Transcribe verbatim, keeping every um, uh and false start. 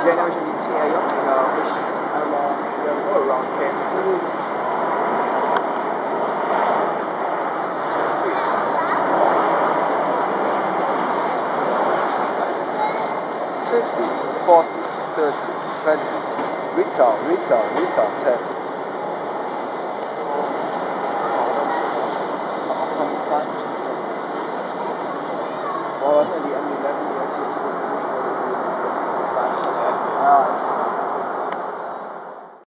Then I was in the T A, you know, which is um, uh, around fifty. fifty, forty, thirty, twenty, retail, retail, retail, ten. Upcoming time. Well, I think